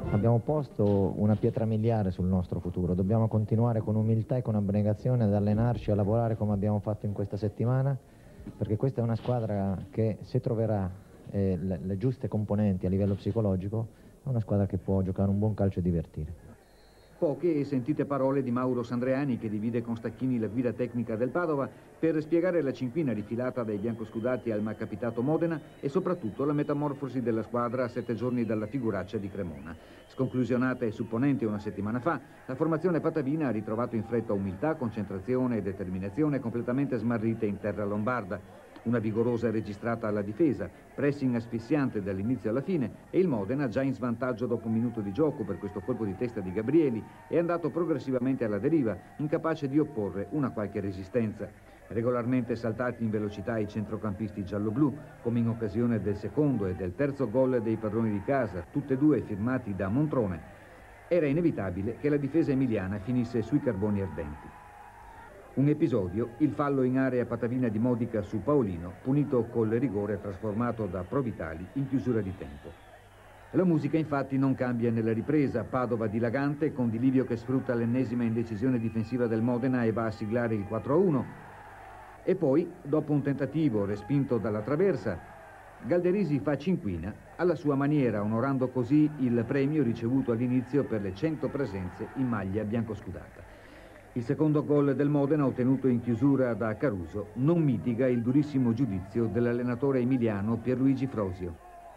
Abbiamo posto una pietra miliare sul nostro futuro, dobbiamo continuare con umiltà e con abnegazione ad allenarci, a lavorare come abbiamo fatto in questa settimana, perché questa è una squadra che, se troverà le giuste componenti a livello psicologico, è una squadra che può giocare un buon calcio e divertire. Poche e sentite parole di Mauro Sandreani, che divide con Stacchini la guida tecnica del Padova, per spiegare la cinquina rifilata dai biancoscudati al malcapitato Modena e soprattutto la metamorfosi della squadra a 7 giorni dalla figuraccia di Cremona. Sconclusionata e supponente una settimana fa, la formazione patavina ha ritrovato in fretta umiltà, concentrazione e determinazione completamente smarrite in terra lombarda. Una vigorosa registrata alla difesa, pressing asfissiante dall'inizio alla fine, e il Modena, già in svantaggio dopo un minuto di gioco per questo colpo di testa di Gabrieli, è andato progressivamente alla deriva, incapace di opporre una qualche resistenza. Regolarmente saltati in velocità i centrocampisti gialloblu, come in occasione del secondo e del terzo gol dei padroni di casa, tutte e due firmati da Montrone, era inevitabile che la difesa emiliana finisse sui carboni ardenti. Un episodio, il fallo in area patavina di Modica su Paolino, punito col rigore trasformato da Provitali in chiusura di tempo. La musica infatti non cambia nella ripresa, Padova dilagante, con Di Livio che sfrutta l'ennesima indecisione difensiva del Modena e va a siglare il 4-1. E poi, dopo un tentativo respinto dalla traversa, Galderisi fa cinquina alla sua maniera, onorando così il premio ricevuto all'inizio per le 100 presenze in maglia biancoscudata. Il secondo gol del Modena, ottenuto in chiusura da Caruso, non mitiga il durissimo giudizio dell'allenatore emiliano Pierluigi Frosio.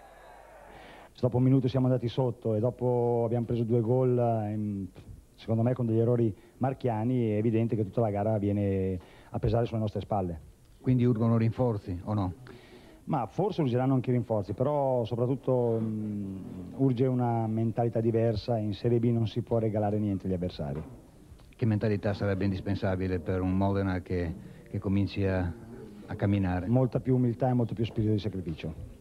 Dopo un minuto siamo andati sotto e dopo abbiamo preso 2 gol, secondo me con degli errori marchiani, è evidente che tutta la gara viene a pesare sulle nostre spalle. Quindi urgono rinforzi, o no? Ma forse urgeranno anche i rinforzi, però soprattutto urge una mentalità diversa. In Serie B non si può regalare niente agli avversari. Che mentalità sarebbe indispensabile per un Modena che cominci a camminare? Molta più umiltà e molto più spirito di sacrificio.